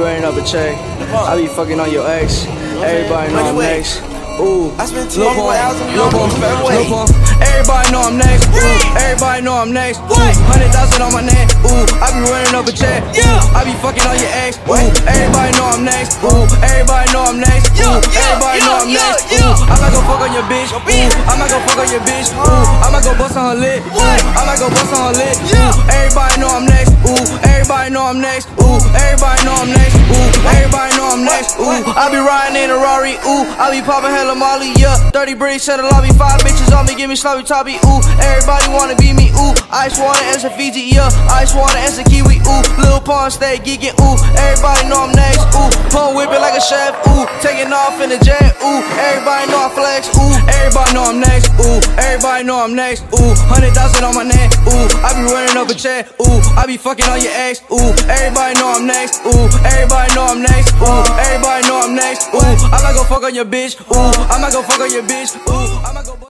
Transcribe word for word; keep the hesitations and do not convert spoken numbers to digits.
running up a check. I be fucking on your ex. Everybody know I'm next. Ooh, I spent look twenty-four on, hours on look on, Fairway. look on. Everybody know I'm next. Ooh, everybody know I'm next. Ooh, hundred thousand on my neck. Ooh, I be running up a check. Ooh, I be fucking on your ex. Ooh, everybody know I'm next. Ooh, everybody know I'm next. Ooh, everybody know I'm next. Ooh, I might go fuck on your bitch. Ooh, I might go fuck on your bitch. Ooh, I might go bust on her lip. Ooh, I might go bust on her lip. Ooh, everybody know I'm next. Ooh, everybody know I'm next. Ooh, everybody know I'm next. Ooh, everybody know I'm next. Ooh, I be riding in a Rari. Ooh, I be popping hella Molly. Yeah, thirty bricks in the lobby. Five bitches on me, give me sloppy toppy. Ooh, everybody wanna be me. Ooh, ice water and some Fiji. Yeah, ice water and some kiwi. Ooh, Lil Pond stay geeking. Ooh, everybody know I'm next. Ooh, pump whipping like a chef. Ooh, taking off in the jet. Ooh, everybody know I flex. Ooh, everybody know I'm next. Ooh, everybody know I'm next. Ooh, hundred thousand on my neck. Ooh, I be running up a check. Ooh, I be fucking on your ex. Ooh, everybody know I'm next. Ooh, everybody know I'm next. Ooh, everybody know I'm next. Ooh, I might go fuck on your bitch. Ooh, I might go fuck on your bitch. Ooh, I might go.